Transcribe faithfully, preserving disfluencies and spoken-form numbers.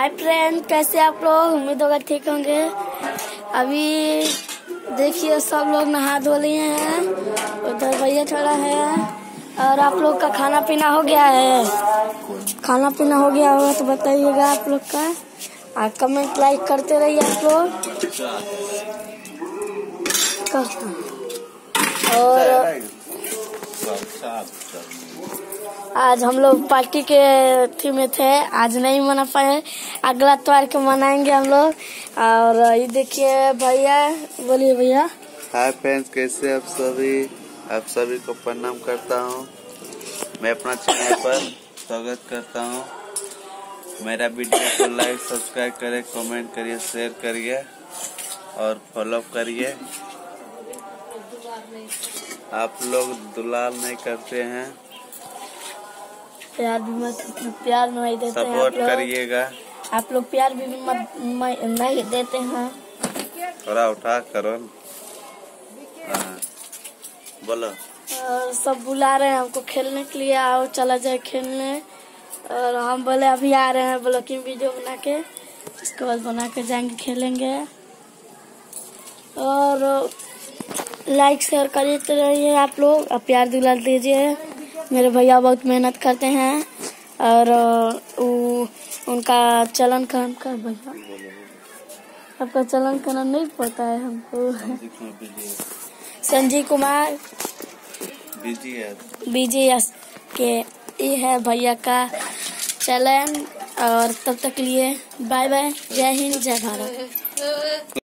Hi friend, कैसे आप लोग? उम्मीद होगा ठीक होंगे। अभी देखिए सब लोग नहा धो लिए हैं, उधर भैया थोड़ा है। और आप लोग का खाना पीना हो गया है? खाना पीना हो गया होगा तो बताइएगा आप लोग का, और कमेंट लाइक करते रहिए आप लोग। और आज हम लोग पार्टी के थी में थे, आज नहीं मना पाए, अगला त्योहार के मनाएंगे हम लोग। और ये देखिए भैया, बोलिए भैया। हाय फ्रेंड्स, कैसे आप सभी? आप सभी को प्रणाम करता हूँ। मैं अपना चैनल पर स्वागत करता हूँ। मेरा वीडियो को लाइक सब्सक्राइब करें, कमेंट करिए, शेयर करिए और फॉलो करिए। आप लोग दुलार नहीं करते हैं, प्यार भी मत प्यार नहीं देते, सपोर्ट करिएगा। आप लोग प्यार भी मत नहीं देते हैं। थोड़ा उठा करो, बोलो। और सब बुला रहे हैं हमको खेलने के लिए, आओ चला जाए खेलने। और हम बोले अभी आ रहे हैं, बोलो कि वीडियो बना के उसके बाद बना के जाएंगे, खेलेंगे। और लाइक शेयर करते रहिए आप लोग, और प्यार दुलार दीजिए। मेरे भैया बहुत मेहनत करते हैं, और उ, उनका चलन करम का भैया, आपका चलन करना नहीं पता है हमको। संजीव कुमार बीजीएस के ये है भैया का चलन। और तब तक लिए बाय बाय, जय हिंद, जय भारत।